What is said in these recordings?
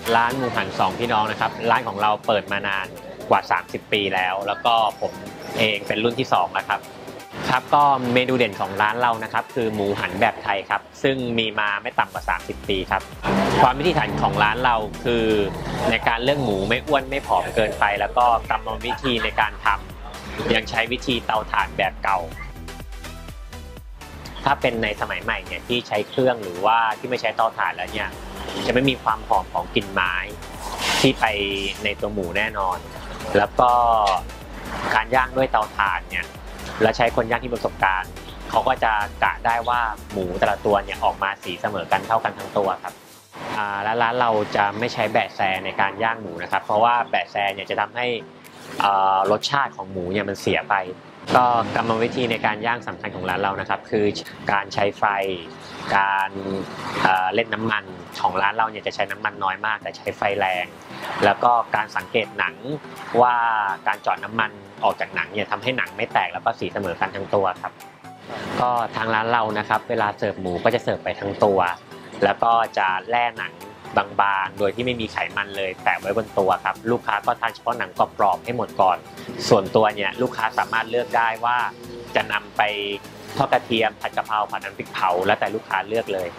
ร้านหมูหันสองพี่น้องนะครับร้านของเราเปิดมานานกว่า30ปีแล้วก็ผมเองเป็นรุ่นที่2แล้วครับก็เมนูเด่นของร้านเรานะครับคือหมูหันแบบไทยครับซึ่งมีมาไม่ต่ำกว่า30ปีครับความพิถีพิถันของร้านเราคือในการเลือกหมูไม่อ้วนไม่ผอมเกินไปแล้วก็กรรมวิธีในการทำยังใช้วิธีเตาถ่านแบบเก่าถ้าเป็นในสมัยใหม่เนี่ยที่ใช้เครื่องหรือว่าที่ไม่ใช้เตาถ่านแล้วเนี่ยจะไม่มีความหอมของกลิ่นไม้ที่ไปในตัวหมูแน่นอนแล้วก็การย่างด้วยเตาถ่านเนี่ยและใช้คนย่างที่มีประสบการณ์เขาก็จะกะได้ว่าหมูแต่ละตัวเนี่ยออกมาสีเสมอกันเท่ากันทั้งตัวครับและร้านเราจะไม่ใช้แบะแซในการย่างหมูนะครับเพราะว่าแบะแซเนี่ยจะทำให้รสชาติของหมูเนี่ยมันเสียไปก็กรรมวิธีในการย่างสำคัญของร้านเรานะครับคือการใช้ไฟการเล่นน้ำมันของร้านเราเนี่ยจะใช้น้ำมันน้อยมากแต่ใช้ไฟแรงแล้วก็การสังเกตหนังว่าการเจาะน้ำมันออกจากหนังเนี่ยทำให้หนังไม่แตกแล้วก็สีเสมอกันทั้งตัวครับก็ทางร้านเรานะครับเวลาเสิร์ฟหมูก็จะเสิร์ฟไปทั้งตัวแล้วก็จะแล่หนังบางๆโดยที่ไม่มีไขมันเลยแตะไว้บนตัวครับลูกค้าก็ทานเฉพาะหนังกรอบๆให้หมดก่อนส่วนตัวเนี่ยลูกค้าสามารถเลือกได้ว่าจะนำไปทอดกระเทียมผัดกะเพราผัดน้ำพริกเผาแล้วแต่ลูกค้าเลือกเลย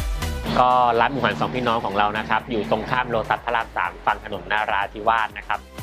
ก็ร้านหมูหันสองพี่น้องของเรานะครับอยู่ตรงข้ามโลตัสพระราม 3ฝั่งถนนนาราธิวาสนะครับ